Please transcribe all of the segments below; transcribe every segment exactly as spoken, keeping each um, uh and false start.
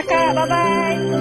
Kak, bye-bye.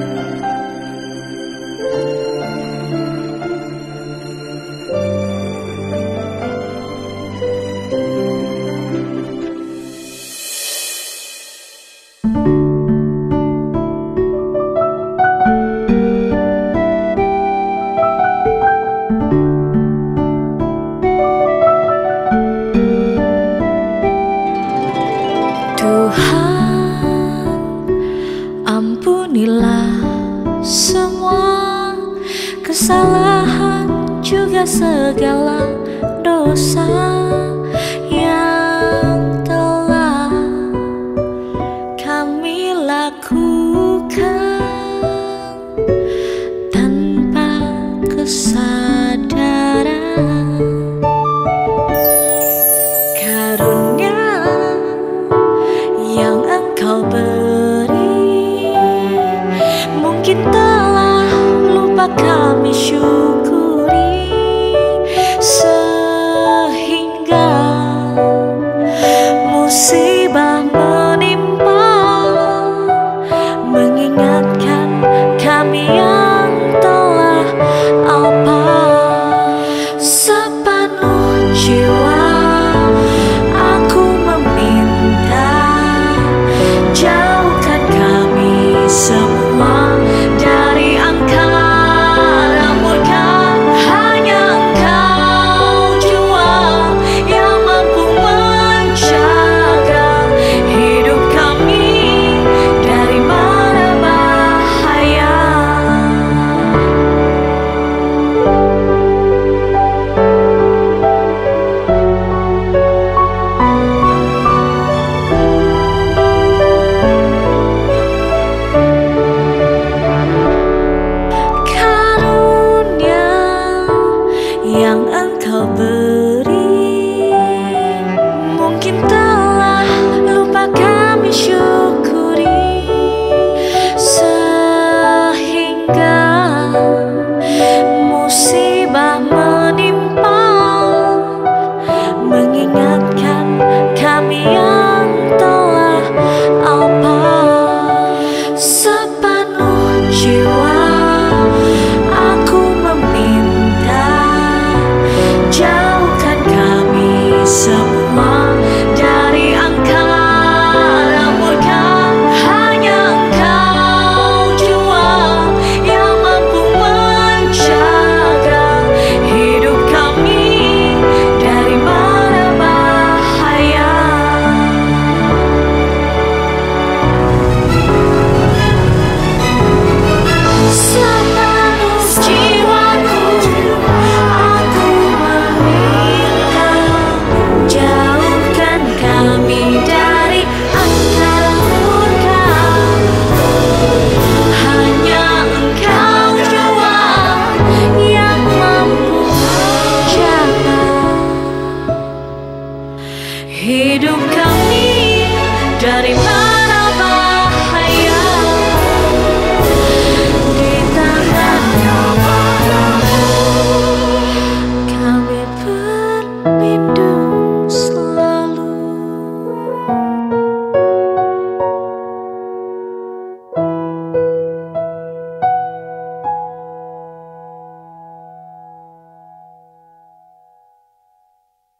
Ampunilah semua kesalahan juga segala dosa yang telah kami lakukan tanpa kesadaran. Karunia yang Engkau beri mungkin telah lupa kami syukuri, sehingga musibah menimpa mengingatkan kami yang telah apa. Sepenuh jiwa aku meminta, jauhkan kami semua dari angkara murka. Hanya Engkau jua yang mampu menjaga hidup kami dari mara bahaya. Yang Engkau beri mungkin telah lupa kami syukuri, sehingga